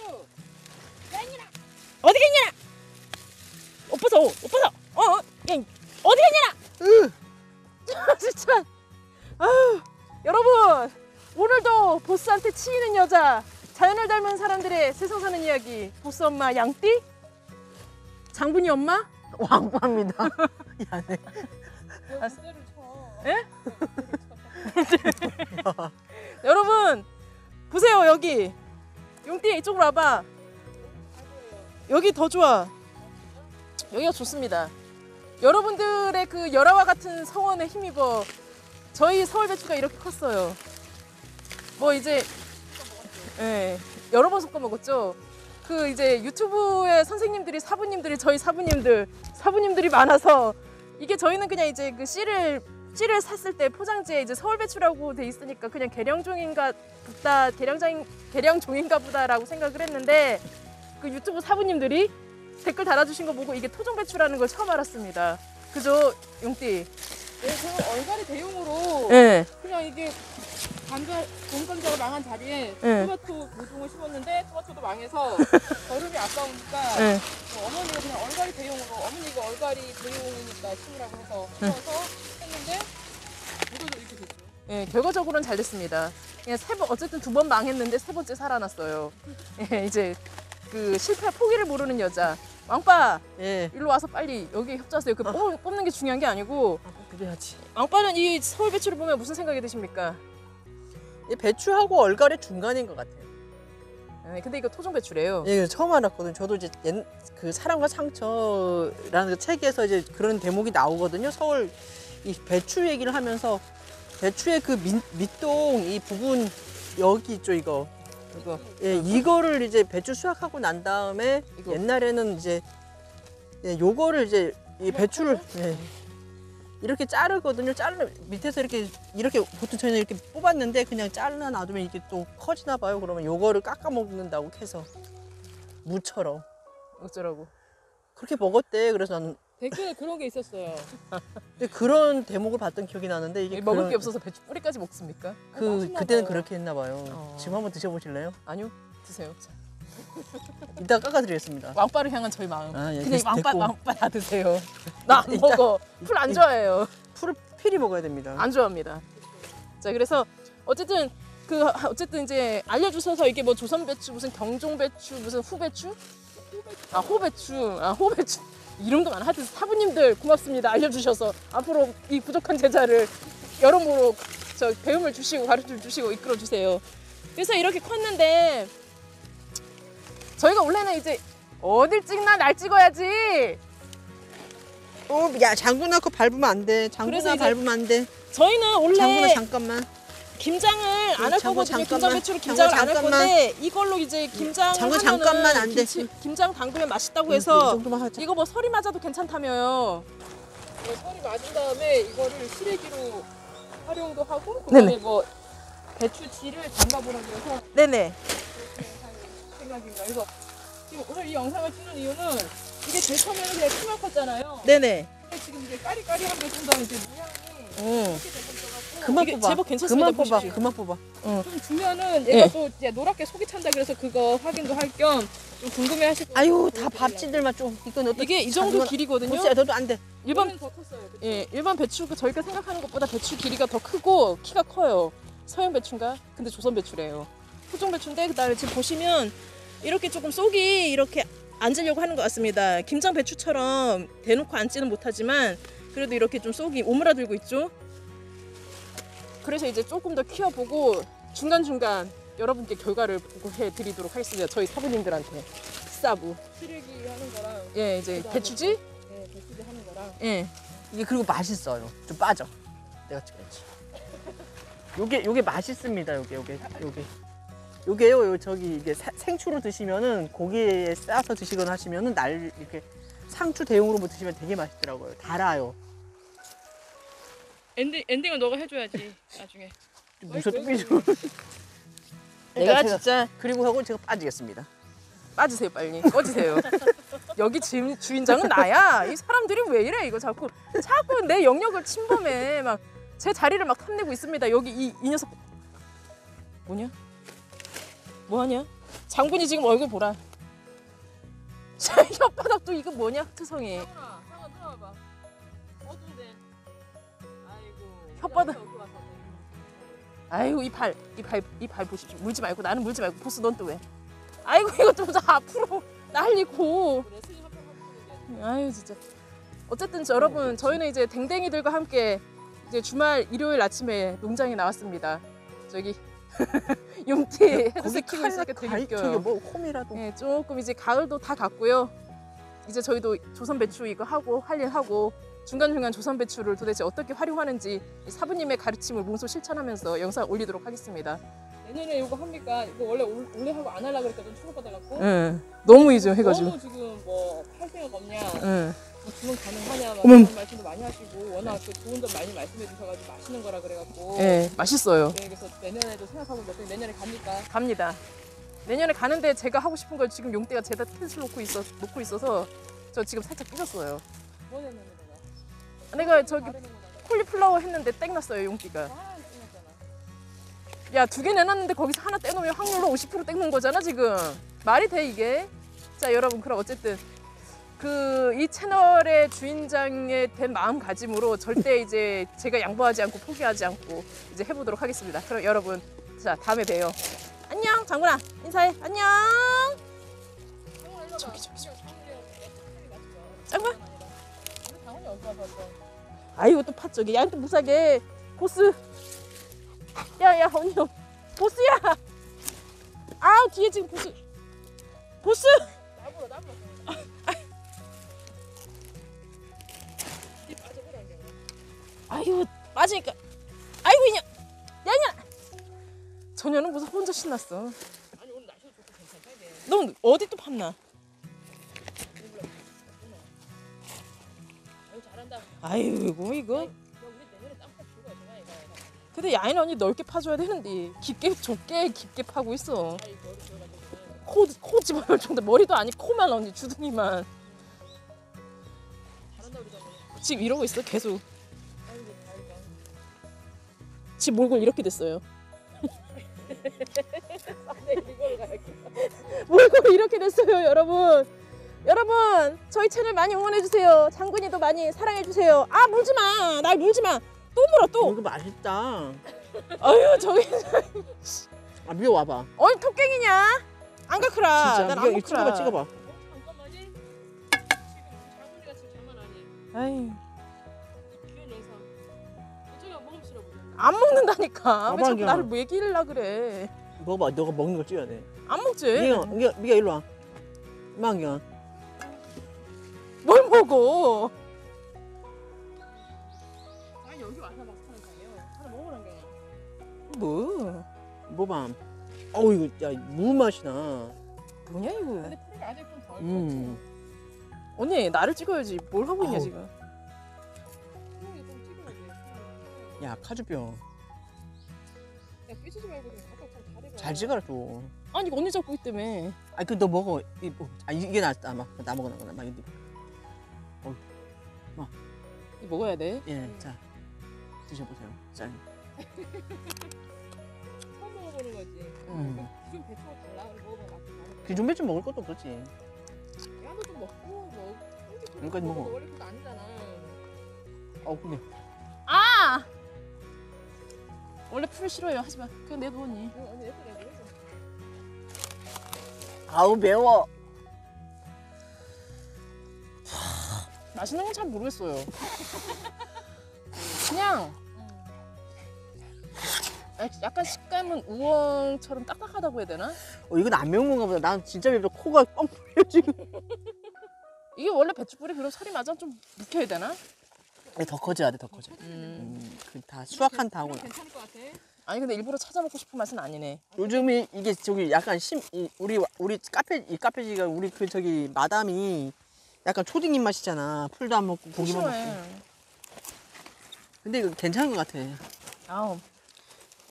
어디 갔냐? 오빠서 어디 갔냐? 진짜. 아유, 여러분 오늘도 보스한테 치이는 여자, 자연을 닮은 사람들의 세상 사는 이야기. 보스 엄마 양띠, 장군이 엄마 왕빠입니다. 무대를 쳐. 예? 여러분 보세요. 여기 용띠 이쪽으로 와봐. 여기 더 좋아. 여기가 좋습니다. 여러분들의 그 열화와 같은 성원에 힘입어 저희 서울 배추가 이렇게 컸어요. 뭐 이제 예, 여러 번 섞어 먹었죠. 그 이제 유튜브에 선생님들이 사부님들이 저희 사부님들이 많아서 이게 저희는 그냥 이제 그 씨를 샀을 때 포장지에 이제 서울 배추라고 돼 있으니까 그냥 계량종인가 보다라고 생각을 했는데 그 유튜브 사부님들이 댓글 달아주신 거 보고 이게 토종 배추라는 걸 처음 알았습니다. 그죠, 용띠? 네, 저는 얼갈이 대용으로 예. 그냥 이게 봄감자가 망한 자리에 네. 토마토 모종을 심었는데 토마토도 망해서 거름이 아까우니까 예. 어머니가 그냥 얼갈이 대용으로 어머니가 얼갈이 대용이니까 심으라고 해서 심어서 했는데 이것도 이렇게 됐죠. 예, 결과적으로는 잘 됐습니다. 예, 어쨌든 2번 망했는데 3번째 살아났어요. 예, 이제 그 실패 포기를 모르는 여자. 왕빠, 예. 일로 와서 빨리 여기 협조하세요. 그 뽑는 게 중요한 게 아니고. 그래야지. 왕빠는 이 서울 배추를 보면 무슨 생각이 드십니까? 이 배추하고 얼갈의 중간인 것 같아요. 예, 근데 이거 토종 배추래요. 예, 처음 알았거든요. 저도 이제 그 사랑과 상처라는 그 책에서 이제 그런 대목이 나오거든요. 서울 이 배추 얘기를 하면서 배추의 그 밑동 이 부분 여기 있죠, 이거. 예, 이거를 이제 배추 수확하고 난 다음에 이거. 옛날에는 이제 예, 요거를 이제 이 배추를 예, 이렇게 자르거든요. 밑에서 이렇게 보통 저희는 이렇게 뽑았는데 그냥 잘라 놔두면 이게 또 커지나 봐요. 그러면 요거를 깎아 먹는다고 해서 무처럼 어쩌라고. 그렇게 먹었대. 그래서 나는 댓글에 그런 게 있었어요. 근데 그런 대목을 봤던 기억이 나는데 이게 먹을 그런- 게 없어서 배추 뿌리까지 먹습니까? 맛있나 그때는 봐요. 그렇게 했나 봐요. 어. 지금 한번 드셔보실래요? 아니요, 드세요. 자, 이따 깎아드리겠습니다. 왕빠를 향한 저희 마음. 아, 예, 그냥 됐고. 왕빠 다 드세요. 나 안 이따- 먹어. 풀 안 좋아해요. 풀을 필히 먹어야 됩니다. 안 좋아합니다. 자, 그래서 어쨌든 이제 알려주셔서 이게 뭐 조선 배추, 무슨 경종 배추, 무슨 후배추, 호배추 이름도 많아. 하여튼 사부님들 고맙습니다. 알려주셔서 앞으로 이 부족한 제자를 여러모로 배움을 주시고 가르쳐 주시고 이끌어 주세요. 그래서 이렇게 컸는데 저희가 원래는 이제 어딜 찍나 날 찍어야지. 야, 장구 넣고 밟으면 안 돼. 그래서 장구나 이제 밟으면 안 돼. 저희는 원래 장구나 잠깐만. 김장을 안 할 장군 거거든요. 잠깐만. 김장 배추로 김장을 안 할 장군 건데 이걸로 이제 김장을 장군 하면은 잠깐만 안 돼. 김장 담그면 맛있다고 이 해서 정도만 하자. 이거 뭐 설이 맞아도 괜찮다며요. 설이 맞은 다음에 이거를 시래기로 활용도 하고 그다음에 네네. 뭐 배추지를 담가보라고 해서 네네. 생각인가. 그래서 지금 오늘 이 영상을 찍는 이유는 이게 제일 처음에는 그냥 키만 컸잖아요. 네네. 근데 지금 이제 까리까리한 게 좀 더 이제 모양이 이렇게 되고 그만 이게 뽑아. 제법 괜찮습니다. 그만 뽑아. 보십시오. 그만 뽑아. 좀 주면은 예. 얘가 또 이제 노랗게 속이 찬다 그래서 그거 확인도 할 겸 좀 궁금해하실 거. 아유, 다 밥지들만 좀 이건 어떤 이게 이 정도 길이거든요. 보세요. 너도 안 돼. 일반 더 컸어요. 그쵸? 예, 일반 배추 저희가 생각하는 것보다 배추 길이가 더 크고 키가 커요. 서양 배추인가? 근데 조선 배추래요. 토종 배추인데 그다음에 지금 보시면 이렇게 조금 속이 이렇게 앉으려고 하는 것 같습니다. 김장 배추처럼 대놓고 앉지는 못하지만 그래도 이렇게 좀 속이 오므라들고 있죠. 그래서 이제 조금 더 키워보고 중간중간 여러분께 결과를 보고해드리도록 하겠습니다. 저희 사부님들한테 싸부. 시래기 하는 거랑 예, 이제 그다음에 배추지? 네, 배추지 하는 거랑 예. 이게 그리고 맛있어요. 좀 빠져. 내가 찍었지. 요게 맛있습니다. 요게요. 저기 이게 생추로 드시면은 고기에 싸서 드시거나 하시면은 이렇게 상추 대용으로 뭐 드시면 되게 맛있더라고요. 달아요. 엔딩은 너가 해줘야지 나중에. 무슨 삐져. 내가 진짜 그리고 하고 제가 빠지겠습니다. 빠지세요 빨리 꺼지세요. 여기 주인장은 나야. 이 사람들이 왜 이래 이거 자꾸 내 영역을 침범해. 막 제 자리를 막 탐내고 있습니다. 여기 이 녀석 뭐냐? 뭐하냐? 장군이 지금 얼굴 보라. 자, 혓바닥도 이거 뭐냐 흑투성이. 상훈아, 상훈 들어와봐. 어두운데. 아이고. 혓바닥. 아이고 이 발 보십시오. 물지 말고 나는 물지 말고 보스 넌 또 왜? 아이고 이거 좀 앞으로 날리고. 그래, 스님 한편 하고 있는 아유 진짜. 어쨌든 여러분 저희는 이제 댕댕이들과 함께 이제 주말 일요일 아침에 농장에 나왔습니다. 저기 용띠 헤드셋 키고 있으니까 되게 저게 웃겨요. 뭐 홈이라도. 네, 조금 이제 가을도 다 갔고요. 이제 저희도 조선 배추 이거 하고 할 일 하고 중간중간 조선 배추를 도대체 어떻게 활용하는지 이 사부님의 가르침을 몸소 실천하면서 영상 올리도록 하겠습니다. 내년에 이거 합니까? 이거 원래 올해 하고 안 하려고 그랬거든 초급받아갖고. 응. 너무 이죠 해가지고. 너무 지금 뭐 할 생각 없냐? 응. 뭐 주문 가능하냐? 막 어머. 그런 말씀도 많이 하시고 워낙 그 좋은 점 많이 말씀해 주셔가지고 맛있는 거라 그래갖고. 네, 맛있어요. 네, 그래서 내년에도 생각하고 있는데 내년에 갑니까? 갑니다. 내년에 가는데 제가 하고 싶은 걸 지금 용띠가 제다 캔슬 놓고 있어서 저 지금 살짝 삐졌어요. 뭐 내년에 내가 저기 다른 거잖아. 콜리플라워 했는데 땡 났어요 용띠가. 하나 끝났잖아. 야 2개 내놨는데 거기서 하나 떼놓으면 확률로 50% 떼는 거잖아 지금. 말이 돼 이게? 자 여러분 그럼 어쨌든 이 채널의 주인장에 된 마음가짐으로 절대 이제 제가 양보하지 않고 포기하지 않고 이제 해보도록 하겠습니다. 그럼 여러분 자 다음에 봬요. 안녕 장군아 인사해 안녕. 저기. 장군. 당연히 어디 와서 또. 아이고 또 팥저기 야또 무사게 보스. 야야 언니 보스야. 아우 뒤에 지금 보스. 나불어. 이 빠져버려 이제. 아이고 빠지니까 아이고 이년 야냐 저녀는 무슨 혼자 신났어. 아니 오늘 날씨도 좋고 괜찮다 이게. 넌 어디 또 팠나? 아유 잘한다. 아이고 이거 야 우리 내년에 땅콩 주고 어쩌냐 이거. 근데 야인 언니 넓게 파줘야 되는데 좁게 깊게 파고 있어. 아이 머리 들어가지고. 코 집어넣을 정도 머리도 아니 코만 언니 주둥이만 잘한다 우리 정우. 지금 이러고 있어 계속. 아이고 다행이다. 지금 몰골 이렇게 됐어요. 네 이걸 가야겠다. 몰골 이렇게 됐어요 여러분. 여러분 저희 채널 많이 응원해주세요. 장군이도 많이 사랑해주세요. 아 물지마 날 물지마 또 물어 또. 이거 맛있다. 아유 저기 아 미워 와봐. 어이 토깽이냐? 안 가크라. 진짜 난 안 미워 이거 먹크라. 찍어봐. 잠깐만이. 지금 장훈이가 지금 장난 아니. 아이 귀여운 영상. 이쪽에 먹으면 싫어 보여. 안 먹는다니까. 왜 자꾸 가방이야. 나를 뭐 얘기를 라 그래? 먹어봐. 너가 먹는 거 찍어야 돼. 안 먹지. 미가 일로 와. 이만경. 뭘 먹어? 아니 여기 와서 막 사는 거예요. 하나 먹으란 게. 뭐? 뭐봐. 어우 이거 야 무 맛이 나. 뭐냐 이거? 근데 풀이 아직 좀 덜. 언니 나를 찍어야지. 뭘 하고 있냐 아우. 지금? 풀이 좀 찍어야지. 야 카주병. 야 삐지지 말고 좀 가까이 좀 잘해봐. 잘 찍어라 또. 아니 이거 언니 잡고 있다며. 아니 그 너 먹어. 이게 낫다. 나 먹어 나 이거. 이거 먹어야 돼. 예, 자 드셔보세요. 짠. 처음 먹어보는 거지. 기존 배추가 달라. 먹어봐 맛있어. 기존 배추 먹을 것도 없었지. 야도 좀 먹고 뭐. 그러니까 먹어. 원래 그거 아니잖아. 근데 아! 원래 풀 싫어요. 하지 마. 그냥 내도 언니. 언니 예쁘게 해줘. 아우 매워. 맛있는 건 잘 모르겠어요. 그냥 약간 식감은 우엉처럼 딱딱하다고 해야 되나? 이건 안 매운 건가 보다. 난 진짜 맵다. 코가 뻥 뚫려 지금. 이게 원래 배추뿌리 그럼 살이 맞아 좀 묵혀야 되나? 더 커져야 돼, 더 커져. 그 다 수확한 다음에. 괜찮을 것 같아. 아니 근데 일부러 찾아 먹고 싶은 맛은 아니네. 요즘에 이게 저기 약간 우리 카페지가 우리 그 저기 마담이 약간 초딩 입맛이잖아. 풀도 안 먹고 고기만 먹고. 싫어해. 근데 이거 괜찮은 것 같아. 아우